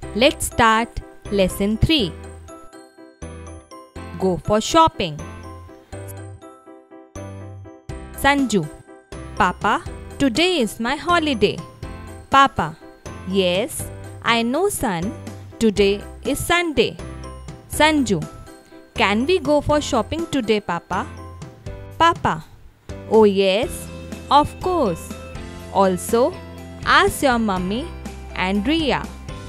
Let's start lesson 3. Go for shopping. Sanju: Papa, today is my holiday. Papa: Yes, I know son, today is Sunday. Sanju: Can we go for shopping today, Papa? Papa: Oh yes, of course. Also, ask your mummy and Riya.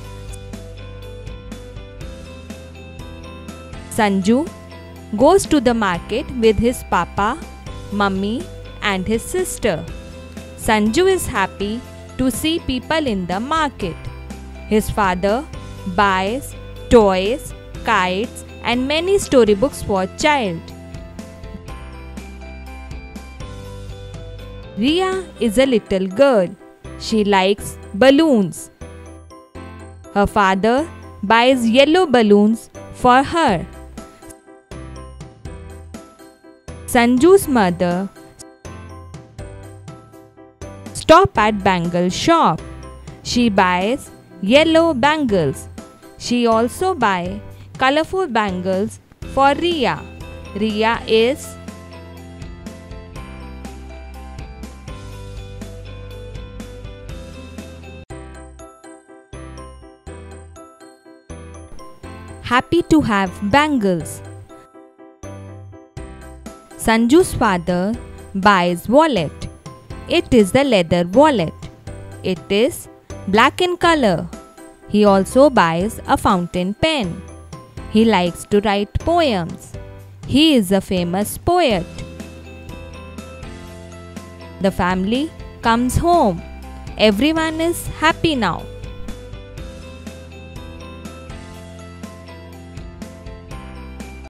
Sanju goes to the market with his papa, mummy and his sister. Sanju is happy to see people in the market. His father buys toys, kites and many storybooks for child. Riya is a little girl. She likes balloons. Her father buys yellow balloons for her. Sanju's mother stops at bangle shop. She buys yellow bangles. She also buys colorful bangles for Riya. Riya is happy to have bangles. Sanju's father buys wallet. It is the leather wallet. It is black in color. He also buys a fountain pen. He likes to write poems. He is a famous poet. The family comes home. Everyone is happy now.